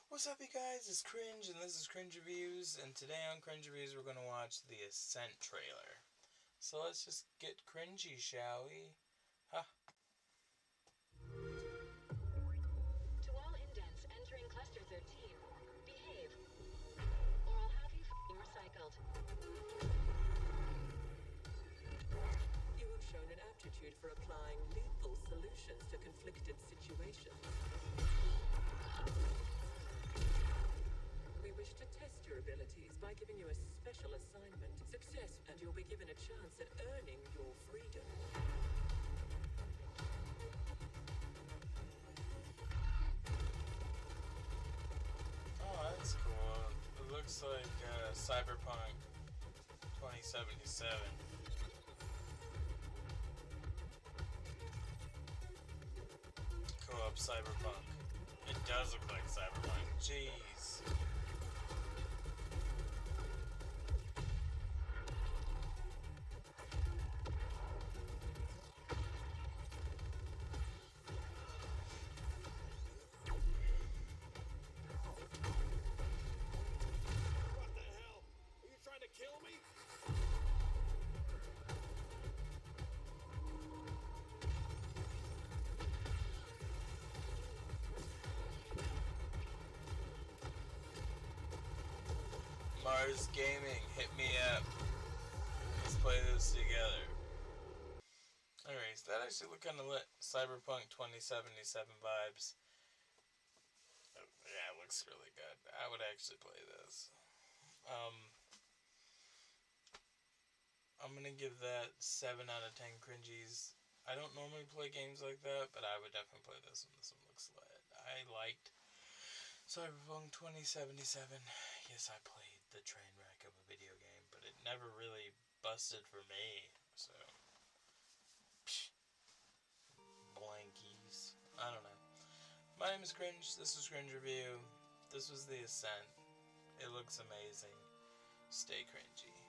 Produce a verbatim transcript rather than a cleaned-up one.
What's up, you guys? It's Cringe, and this is Cringe Reviews, and today on Cringe Reviews we're going to watch the Ascent trailer. So let's just get cringy, shall we? Huh? To all indents entering Cluster thirteen, behave, or I'll have you f***ing recycled. You have shown an aptitude for applying lethal solutions to conflicted situations. We wish to test your abilities by giving you a special assignment. Success, and you'll be given a chance at earning your freedom. Oh, that's cool. It looks like uh, Cyberpunk twenty seventy-seven. Co-op Cyberpunk. It does look like Cyberpunk. Jeez. What the hell? Are you trying to kill me? Mars Gaming, hit me up. Let's play this together. Anyways, that actually looked kind of lit. Cyberpunk twenty seventy-seven vibes. Oh, yeah, it looks really good. I would actually play this. Um, I'm gonna give that seven out of ten cringies. I don't normally play games like that, but I would definitely play this one. This one looks lit. I liked Cyberpunk twenty seventy-seven. Yes, I played the train wreck of a video game, but it never really busted for me. So, psh, blankies. I don't know. My name is Cringe. This is Cringe Review. This was the Ascent. It looks amazing. Stay cringy.